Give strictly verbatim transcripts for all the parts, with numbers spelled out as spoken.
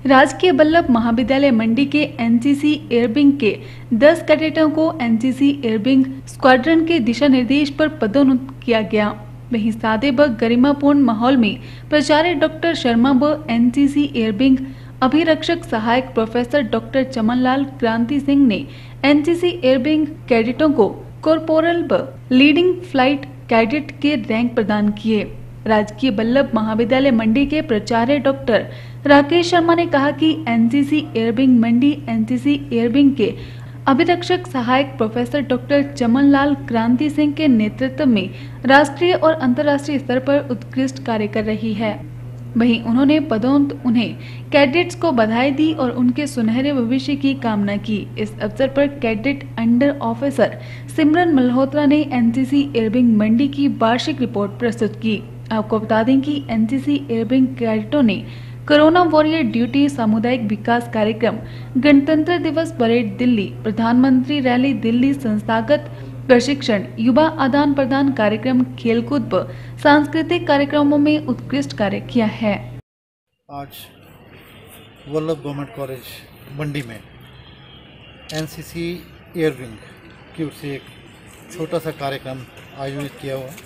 राजकीय बल्लभ महाविद्यालय मंडी के एनसीसी एयरविंग के दस कैडेटों को एनसीसी एयरविंग स्क्वाड्रन के दिशा निर्देश पर पदोन्नत किया गया। वहीं सादे व गरिमापूर्ण माहौल में प्राचार्य डॉक्टर शर्मा व एनसीसी एयरविंग अभिरक्षक सहायक प्रोफेसर डॉक्टर चमनलाल क्रांति सिंह ने एनसीसी एयरविंग कैडेटों को कॉर्पोरल व लीडिंग फ्लाइट कैडेट के रैंक प्रदान किए। राजकीय बल्लभ महाविद्यालय मंडी के प्राचार्य डॉक्टर राकेश शर्मा ने कहा कि NCC air wing Mandi NCC air wing के अभिरक्षक सहायक प्रोफेसर डॉक्टर चमनलाल क्रांति सिंह के नेतृत्व में राष्ट्रीय और अंतर्राष्ट्रीय स्तर पर उत्कृष्ट कार्य कर रही है। वहीं उन्होंने पदोन्नत उन्हें कैडेट्स को बधाई दी और उनके सुनहरे भविष्य की कामना की। इस अवसर पर cadet under officer Simran Malhotra ने एनसीसी एयरविंग मंडी की वार्षिक रिपोर्ट प्रस्तुत की। आपको बता दें कि एनसीसी एयरविंग कैडेटों ने कोरोना वॉरियर ड्यूटी, सामुदायिक विकास कार्यक्रम, गणतंत्र दिवस परेड दिल्ली, प्रधानमंत्री रैली दिल्ली, संस्थागत प्रशिक्षण, युवा आदान प्रदान कार्यक्रम, खेलकूद व सांस्कृतिक कार्यक्रमों में उत्कृष्ट कार्य किया है। आज वल्लभ गवर्नमेंट कॉलेज मंडी में एनसीसी एयरविंग की ओर से एक छोटा सा कार्यक्रम आयोजित किया हुआ।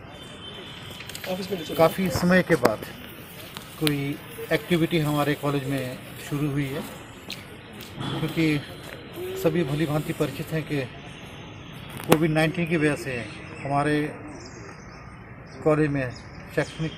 काफ़ी समय के बाद कोई एक्टिविटी हमारे कॉलेज में शुरू हुई है, क्योंकि सभी भली भांति परिचित हैं कि कोविड नाइन्टीन की वजह से हमारे कॉलेज में शैक्षणिक,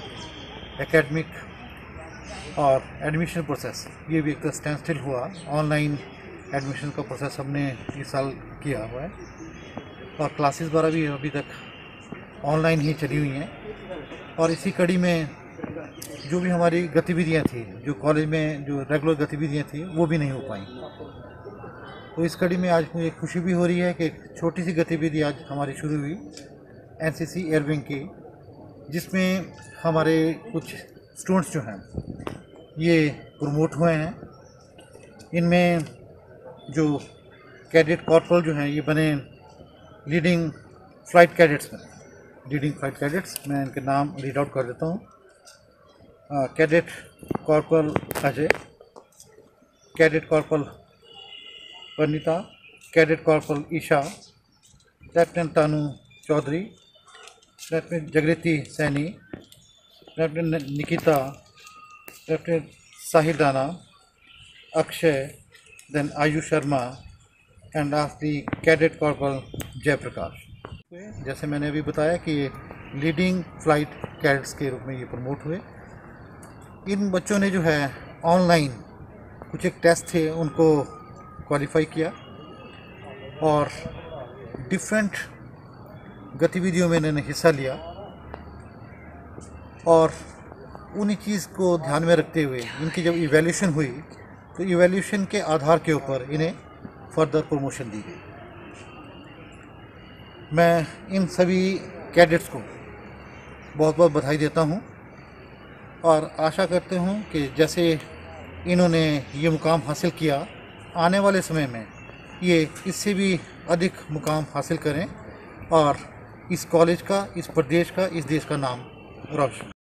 एकेडमिक और एडमिशन प्रोसेस ये भी एक तरह स्टैंड स्टिल हुआ। ऑनलाइन एडमिशन का प्रोसेस हमने इस साल किया हुआ है और क्लासेस वगैरह भी अभी तक ऑनलाइन ही चली हुई हैं। और इसी कड़ी में जो भी हमारी गतिविधियां थी, जो कॉलेज में जो रेगुलर गतिविधियां थी, वो भी नहीं हो पाई। तो इस कड़ी में आज मुझे खुशी भी हो रही है कि एक छोटी सी गतिविधि आज हमारी शुरू हुई एनसीसी एयरविंग की, जिसमें हमारे कुछ स्टूडेंट्स जो हैं ये प्रमोट हुए हैं। इनमें जो कैडेट कॉर्पोरल जो हैं ये बने लीडिंग फ्लाइट कैडेट्स में लीडिंग फ्लाइट कैडेट्स मैं इनके नाम रीड आउट कर देता हूँ। Cadet corporal Ajay, cadet corporal Parineeta, cadet corporal Isha, lieutenant Tanu Chaudhary, lieutenant Jagriti Saini, lieutenant Nikita, lieutenant Sahil Rana, Akshay, then Ayush Sharma and lastly cadet corporal Jayprakash. जैसे मैंने अभी बताया कि ये लीडिंग फ्लाइट कैडेट्स के रूप में ये प्रमोट हुए। इन बच्चों ने जो है ऑनलाइन कुछ एक टेस्ट थे उनको क्वालिफाई किया और डिफरेंट गतिविधियों में इन्होंने हिस्सा लिया और उन्हीं चीज़ को ध्यान में रखते हुए इनकी जब इवैल्यूएशन हुई तो इवैल्यूएशन के आधार के ऊपर इन्हें फर्दर प्रमोशन दी गई। मैं इन सभी कैडेट्स को बहुत बहुत बधाई देता हूं और आशा करते हूं कि जैसे इन्होंने ये मुकाम हासिल किया, आने वाले समय में ये इससे भी अधिक मुकाम हासिल करें और इस कॉलेज का, इस प्रदेश का, इस देश का नाम रोशन